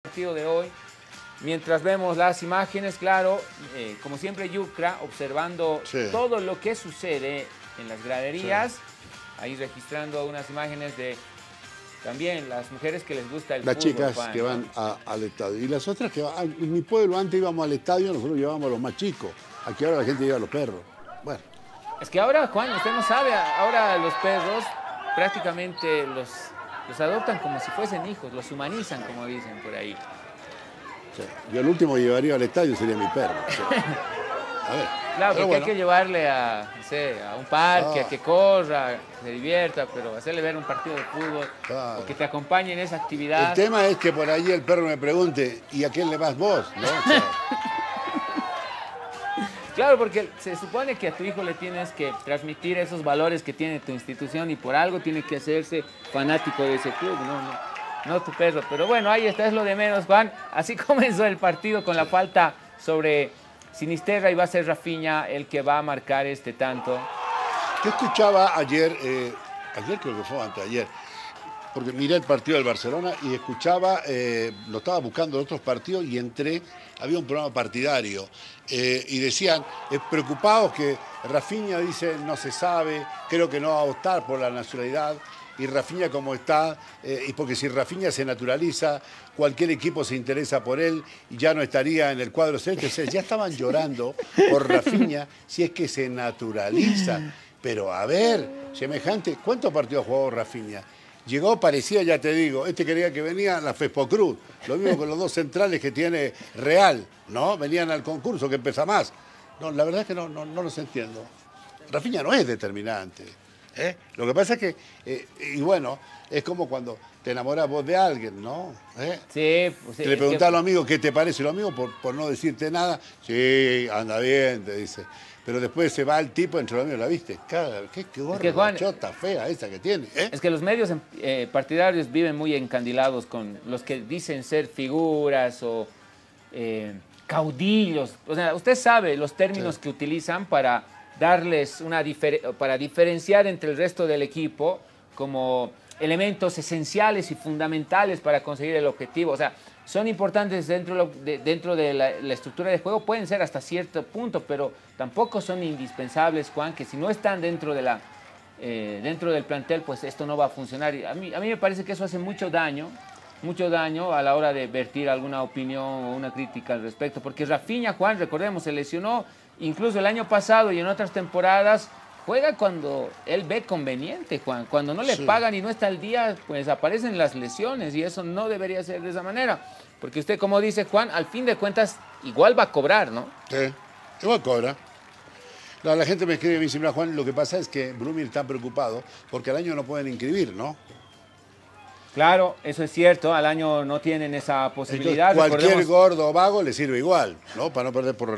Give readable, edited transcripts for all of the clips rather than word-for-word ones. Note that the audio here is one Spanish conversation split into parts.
partido de hoy. Mientras vemos las imágenes, claro, como siempre Yucra observando todo lo que sucede en las graderías, ahí registrando unas imágenes de también las mujeres que les gusta el fútbol. Las chicas que van al estadio. Y las otras que van, en mi pueblo antes íbamos al estadio, nosotros llevábamos a los más chicos. Aquí ahora la gente lleva a los perros. Bueno. Es que ahora, Juan, usted no sabe, ahora los perros prácticamente los adoptan como si fuesen hijos, los humanizan, como dicen por ahí. Sí. Yo el último que llevaría al estadio sería mi perro. Sí. A ver. Claro, porque hay que llevarle a, no sé, a un parque, a que corra, que se divierta, pero hacerle ver un partido de fútbol, o que te acompañe en esa actividad. El tema es que por ahí el perro me pregunte, ¿y a quién le vas vos? ¿No? O sea, claro, porque se supone que a tu hijo le tienes que transmitir esos valores que tiene tu institución y por algo tiene que hacerse fanático de ese club, no tu perro. Pero bueno, ahí está, es lo de menos, Juan. Así comenzó el partido con la falta sobre Sinisterra y va a ser Rafinha el que va a marcar este tanto. Yo escuchaba ayer, ayer creo que fue anteayer, porque miré el partido del Barcelona y escuchaba, lo estaba buscando en otros partidos y entré, había un programa partidario y decían, preocupados que Rafinha dice no se sabe, creo que no va a optar por la nacionalidad y Rafinha como está, y porque si Rafinha se naturaliza, cualquier equipo se interesa por él y ya no estaría en el cuadro celeste. O sea, ya estaban llorando por Rafinha si es que se naturaliza. Pero a ver, semejante, ¿cuántos partidos ha jugado Rafinha? Llegó, parecía, ya te digo, quería que venía a la Fespo Cruz. Lo mismo con los dos centrales que tiene Real, ¿no? Venían al concurso, que pesa más. No, la verdad es que no los entiendo. Rafinha no es determinante. Lo que pasa es que, y bueno, es como cuando te enamoras vos de alguien, ¿no? Sí, pues, le preguntás a los amigos qué te parece lo amigo por no decirte nada. Sí, anda bien, te dice. Pero después se va el tipo entre los amigos, ¿la viste? Qué gorda, chota fea esa que tiene. Es que los medios partidarios viven muy encandilados con los que dicen ser figuras o caudillos. O sea, usted sabe los términos que utilizan para darles para diferenciar entre el resto del equipo como elementos esenciales y fundamentales para conseguir el objetivo. O sea, son importantes dentro de la estructura de juego, pueden ser hasta cierto punto, pero tampoco son indispensables, Juan, que si no están dentro del plantel, pues esto no va a funcionar. A mí me parece que eso hace mucho daño a la hora de vertir alguna opinión o una crítica al respecto, porque Rafinha, Juan, recordemos, se lesionó incluso el año pasado y en otras temporadas. Juega cuando él ve conveniente, Juan. Cuando no le pagan y no está al día, pues aparecen las lesiones y eso no debería ser de esa manera. Porque usted, como dice Juan, al fin de cuentas igual va a cobrar, ¿no? Sí, igual cobra. No, la gente me escribe y me dice, mira, Juan, lo que pasa es que Blooming está preocupado porque al año no pueden inscribir, ¿no? Claro, eso es cierto, al año no tienen esa posibilidad. Entonces, cualquier gordo o vago le sirve igual, ¿no? Para no perder por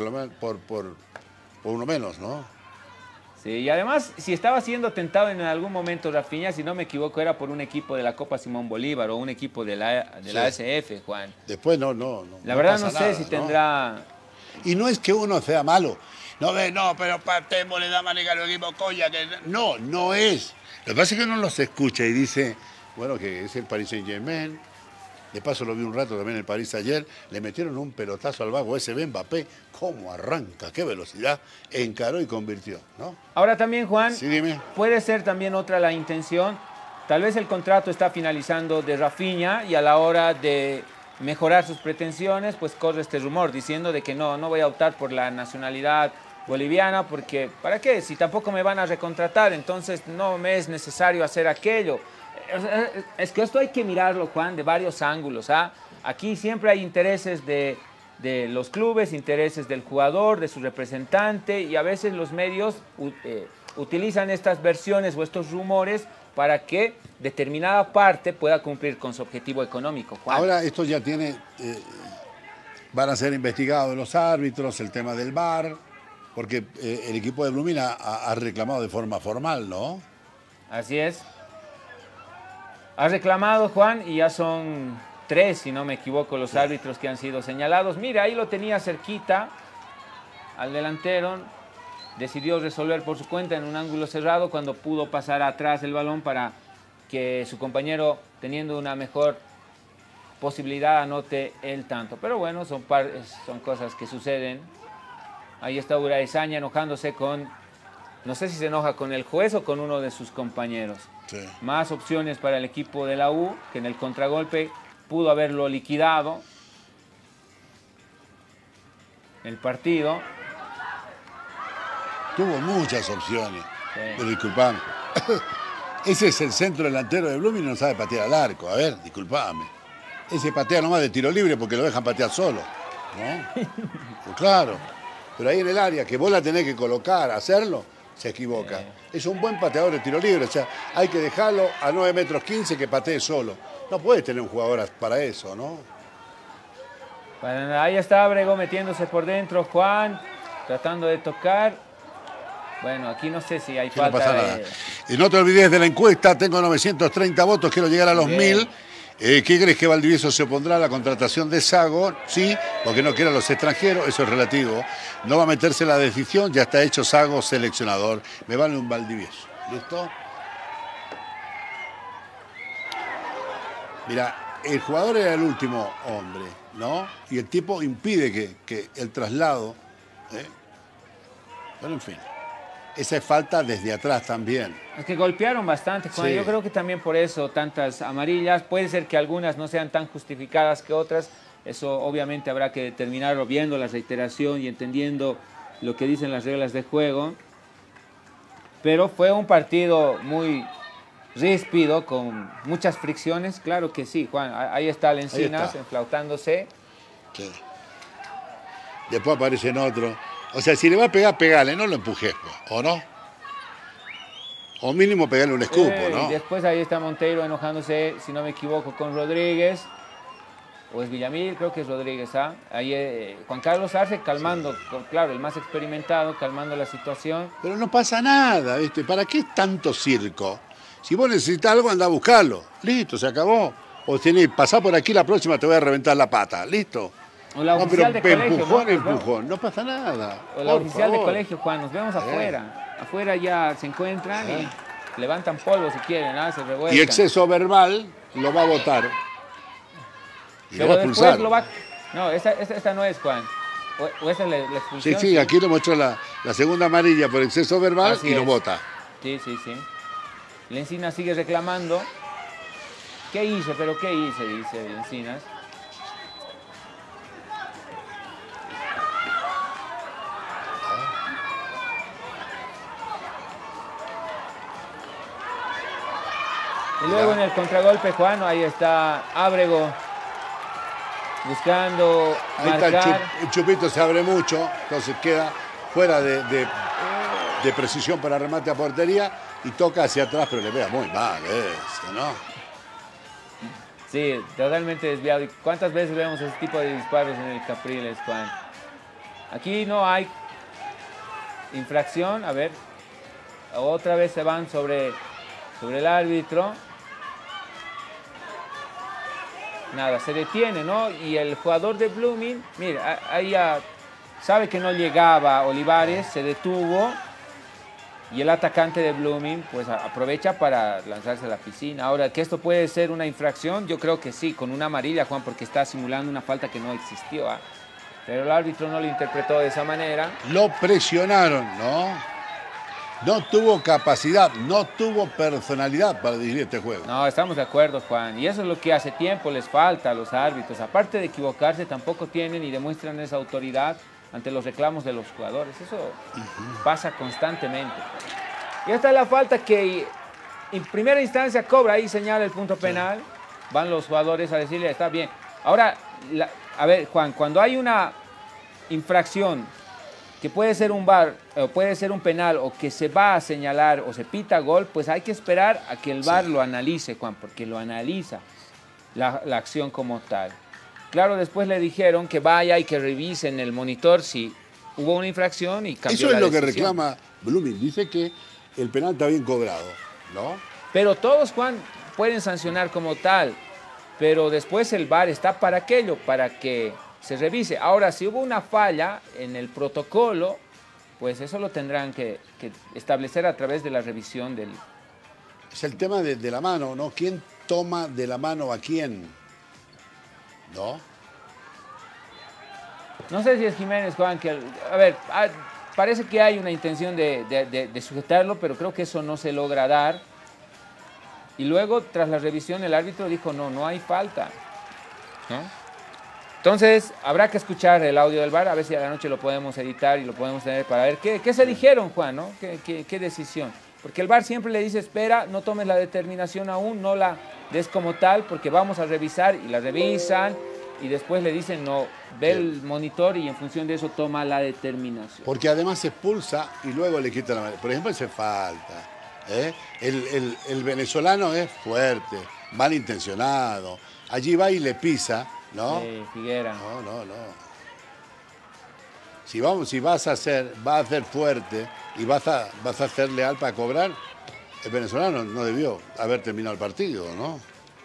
uno menos, ¿no? Sí, y además, si estaba siendo tentado en algún momento Rafinha, si no me equivoco, era por un equipo de la Copa Simón Bolívar o un equipo de la ASF, Juan. Después no. La verdad no sé si tendrá... Y no es que uno sea malo. No, pero Patemo le da maneja al equipo Coya. No es. Lo que pasa es que uno los escucha y dice, bueno, que es el Paris Saint-Germain. De paso lo vi un rato también en el París ayer, le metieron un pelotazo al vago ese Mbappé, cómo arranca, qué velocidad, encaró y convirtió, ¿no? Ahora también, Juan, sí, dime. Puede ser también otra la intención, tal vez el contrato está finalizando de Rafinha y a la hora de mejorar sus pretensiones, pues corre este rumor diciendo de que no voy a optar por la nacionalidad boliviana porque, ¿para qué? Si tampoco me van a recontratar, entonces no me es necesario hacer aquello. Es que esto hay que mirarlo, Juan, de varios ángulos. Aquí siempre hay intereses de los clubes, intereses del jugador, de su representante, y a veces los medios utilizan estas versiones o estos rumores para que determinada parte pueda cumplir con su objetivo económico, Juan. Ahora esto ya tiene, van a ser investigados los árbitros, el tema del VAR, porque el equipo de Blooming ha reclamado de forma formal, ¿no? Así es. Ha reclamado, Juan, y ya son 3, si no me equivoco, los árbitros que han sido señalados. Mira, ahí lo tenía cerquita al delantero. Decidió resolver por su cuenta en un ángulo cerrado cuando pudo pasar atrás el balón para que su compañero, teniendo una mejor posibilidad anote el tanto. Pero bueno, son cosas que suceden. Ahí está Uraizaña enojándose con, no sé si se enoja con el juez o con uno de sus compañeros. Sí. Más opciones para el equipo de la U, que en el contragolpe pudo haberlo liquidado el partido. Tuvo muchas opciones, Sí. pero disculpame. Ese es el centro delantero de Blooming y no sabe patear al arco. A ver, disculpame. Ese patea nomás de tiro libre porque lo dejan patear solo. ¿No? Pues claro. Pero ahí en el área, que vos la tenés que colocar, hacerlo, se equivoca. Es un buen pateador de tiro libre. O sea, hay que dejarlo a 9 metros 15 que patee solo. No puedes tener un jugador para eso, ¿no? Bueno, ahí está Ábrego metiéndose por dentro. Juan tratando de tocar. Bueno, aquí no sé si hay Que no falta pasa de... nada. Y no te olvides de la encuesta. Tengo 930 votos, quiero llegar a los Bien. 1000. ¿Qué crees que Valdivieso se opondrá a la contratación de Sago? Sí, porque no quiere a los extranjeros, eso es relativo. No va a meterse en la decisión, ya está hecho Sago seleccionador. Me vale un Valdivieso. ¿Listo? Mira, el jugador era el último hombre, ¿no? Y el tipo impide que el traslado... Pero en fin, esa es falta desde atrás también. Es que golpearon bastante, Juan. Sí. Yo creo que también por eso tantas amarillas. Puede ser que algunas no sean tan justificadas que otras. Eso obviamente habrá que determinarlo viendo la reiteración y entendiendo lo que dicen las reglas de juego. Pero fue un partido muy ríspido, con muchas fricciones. Claro que sí, Juan. Ahí está Lencinas está. enflautándose. Sí. Después aparecen otros. O sea, si le va a pegar, pegale, no lo empujes, ¿o no? O mínimo pegarle un escupo, ¿no? Y después ahí está Monteiro enojándose, si no me equivoco, con Rodríguez. O es Villamil, creo que es Rodríguez, ¿ah? Ahí Juan Carlos Arce calmando, claro, el más experimentado, calmando la situación. Pero no pasa nada, ¿viste? ¿Para qué tanto circo? Si vos necesitas algo, anda a buscarlo. Listo, se acabó. O tenés, pasá por aquí, la próxima te voy a reventar la pata. Listo. O la No, oficial pero de colegio, empujón, ¿no? empujón. No pasa nada. O la Por oficial de favor. colegio, Juan, nos vemos afuera. Afuera ya se encuentran y levantan polvo si quieren, ¿ah? Se revuelcan. Y exceso verbal lo va a votar. Y lo Pero va a después expulsar. lo va... No, esta no es, Juan. O esa es la Sí, expulsión. sí, aquí le muestro la segunda amarilla por exceso verbal Así y lo es. vota. Sí, sí, sí. Lencinas sigue reclamando. ¿Qué hice? ¿Pero qué hice? Dice Lencinas. Y luego en el contragolpe, Juan, ahí está Ábrego buscando Ahí está marcar. el chupito, se abre mucho, entonces queda fuera de precisión para remate a portería y toca hacia atrás, pero le pega muy mal eso, ¿no? Sí, totalmente desviado. ¿Y cuántas veces vemos ese tipo de disparos en el Capriles, Juan? Aquí no hay infracción. A ver, otra vez se van sobre el árbitro. Nada, se detiene, ¿no? Y el jugador de Blooming, mira, ahí ya sabe que no llegaba Olivares, se detuvo. Y el atacante de Blooming pues aprovecha para lanzarse a la piscina. Ahora, que esto puede ser una infracción, yo creo que sí, con una amarilla, Juan, porque está simulando una falta que no existió. ¿Ah? Pero el árbitro no lo interpretó de esa manera. Lo presionaron, ¿no? No tuvo capacidad, no tuvo personalidad para dirigir este juego. No, estamos de acuerdo, Juan. Y eso es lo que hace tiempo les falta a los árbitros. Aparte de equivocarse, tampoco tienen y demuestran esa autoridad ante los reclamos de los jugadores. Eso pasa constantemente. Y esta es la falta que en primera instancia cobra, ahí señala el punto penal. Van los jugadores a decirle, está bien. Ahora, a ver, Juan, cuando hay una infracción que puede ser un VAR, o puede ser un penal, o que se va a señalar, o se pita gol, pues hay que esperar a que el VAR lo analice, Juan, porque lo analiza la acción como tal. Claro, después le dijeron que vaya y que revise en el monitor si hubo una infracción y cambió Eso es la lo que decisión. reclama Blooming. Dice que el penal está bien cobrado, ¿no? Pero todos, Juan, pueden sancionar como tal, pero después el VAR está para aquello, para que se revise. Ahora, si hubo una falla en el protocolo, pues eso lo tendrán que establecer a través de la revisión del... Es el tema de la mano, ¿no? ¿Quién toma de la mano a quién? ¿no? No sé si es Jiménez, Juan, que, a ver, parece que hay una intención de sujetarlo, pero creo que eso no se logra dar. Y luego, tras la revisión, el árbitro dijo, no hay falta, ¿no? Entonces, habrá que escuchar el audio del VAR, a ver si a la noche lo podemos editar y lo podemos tener para ver qué se dijeron, Juan, ¿no? ¿Qué decisión? Porque el VAR siempre le dice, espera, no tomes la determinación aún, no la des como tal, porque vamos a revisar, y la revisan, y después le dicen, no, ve el monitor y en función de eso toma la determinación. Porque además se expulsa y luego le quita la mano. Por ejemplo, hace falta. El venezolano es fuerte, malintencionado. Allí va y le pisa, ¿no? Figuera. No. Si vas a ser fuerte y vas a ser leal para cobrar, el venezolano no debió haber terminado el partido, ¿no?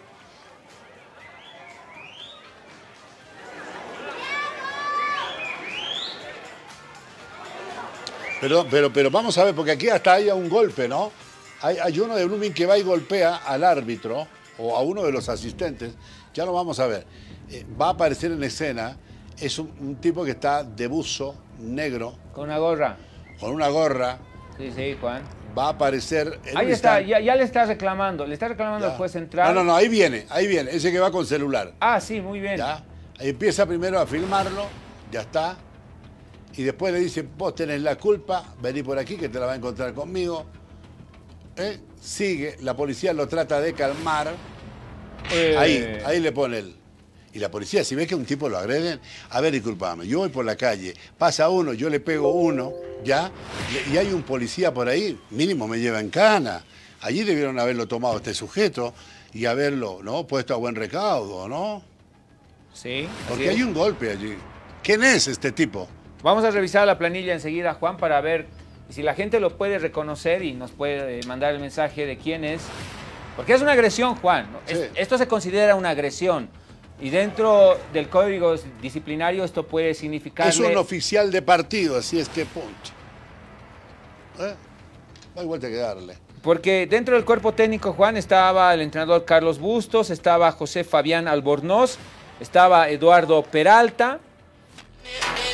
Pero vamos a ver, porque aquí hasta hay un golpe, ¿no? Hay uno de Blooming que va y golpea al árbitro o a uno de los asistentes. Ya lo vamos a ver. Va a aparecer en escena. Es un tipo que está de buzo negro. Con una gorra. Con una gorra. Sí, Juan. Va a aparecer... Ahí está, ya le está reclamando. Le está reclamando al juez central. No, ahí viene. Ese que va con celular. Ah, sí, muy bien. ¿Ya? Ahí empieza primero a filmarlo. Ya está. Y después le dice, vos tenés la culpa, vení por aquí que te la va a encontrar conmigo. Sigue, la policía lo trata de calmar. Ahí le pone él. Y la policía, si ve que un tipo lo agreden, a ver, disculpame, yo voy por la calle, pasa uno, yo le pego uno, ¿ya? Y hay un policía por ahí, mínimo me lleva en cana. Allí debieron haberlo tomado este sujeto y haberlo, ¿no? Puesto a buen recaudo, ¿no? Sí. Porque hay un golpe allí. ¿Quién es este tipo? Vamos a revisar la planilla enseguida, Juan, para ver si la gente lo puede reconocer y nos puede mandar el mensaje de quién es. Porque es una agresión, Juan, ¿no? Sí. Esto se considera una agresión. Y dentro del código disciplinario esto puede significar... Es un oficial de partido, así es que punto. No hay vuelta que darle. Porque dentro del cuerpo técnico, Juan, estaba el entrenador Carlos Bustos, estaba José Fabián Albornoz, estaba Eduardo Peralta.